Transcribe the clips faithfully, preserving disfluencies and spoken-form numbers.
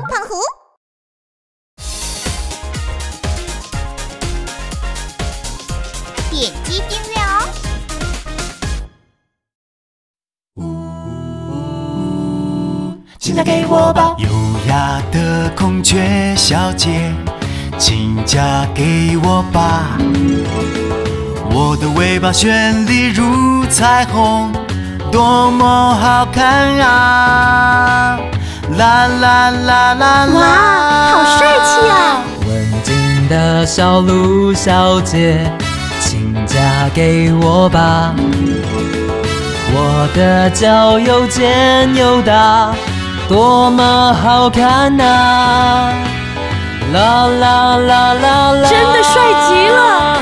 胖虎。点击订阅哦。 请嫁给我吧，优雅的孔雀小姐，请嫁给我吧。我的尾巴绚丽如彩虹，多么好看啊！啦啦啦啦啦！ 哇，好帅气啊！ 文静的小鹿小姐，请嫁给我吧。我的脚又尖又大，多么好看啊！啦啦啦啦啦！ 真的帅极了！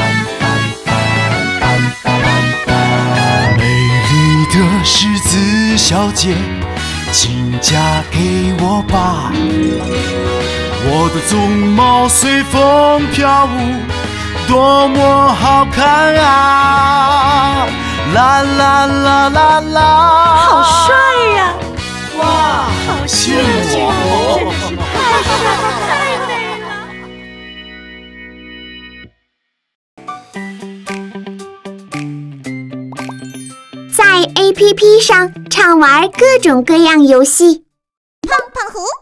美丽的狮子小姐，请嫁给我吧。我的鬃毛随风飘舞，多么好看啊！啦啦啦啦啦！ 好帅呀！ 哇，好羡慕哦！ 真的是太帅了，太美了。在 A P P 上畅玩各种各样游戏，胖胖虎。